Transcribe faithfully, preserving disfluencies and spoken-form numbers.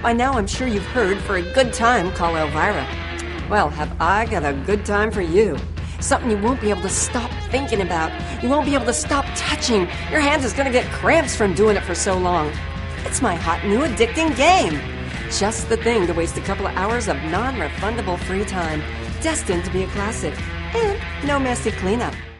By now I'm sure you've heard, for a good time, call Elvira. Well, have I got a good time for you. Something you won't be able to stop thinking about. You won't be able to stop touching. Your hands is gonna get cramps from doing it for so long. It's my hot new addicting game. Just the thing to waste a couple of hours of non-refundable free time. Destined to be a classic. And no messy cleanup.